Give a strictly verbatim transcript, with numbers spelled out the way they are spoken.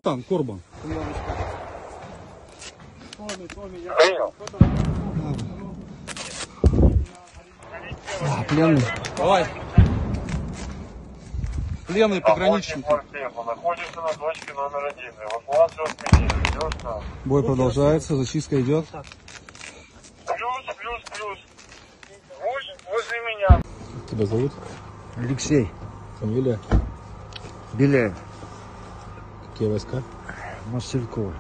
Там, Корбан. А, пленный. Давай. Пленный пограничник. Находится на точке номер один. Эвакуацию отменили. Идешь там. Бой продолжается, зачистка идет. Плюс, плюс, плюс. Возле меня. Тебя зовут? Алексей Фамилия? Беляев, Какие войска? Мастеркова.